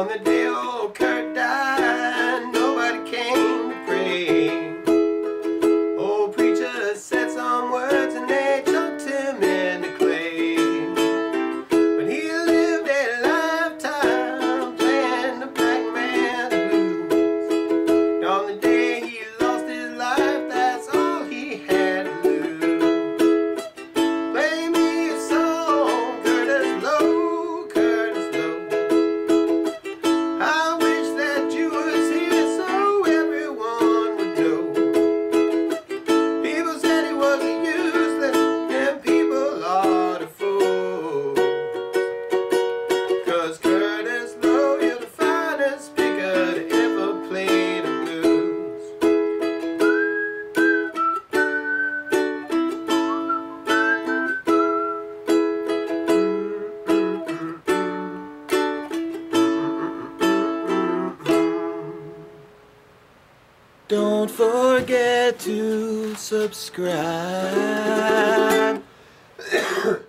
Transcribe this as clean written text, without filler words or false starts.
On the day old Kurt died, nobody came to pray. Old preacher said some words and they chucked him in the clay. But he lived a lifetime playing the black man's blues. And on the day he lost his life, that's all he had to lose. Play me a song, Curtis Loew, Curtis Loew. I wish that you was here so everyone would know. People said he was useless and people are the fools. 'Cause Curtis Loew, you're the finest picker to ever play the blues. Don't forget to subscribe.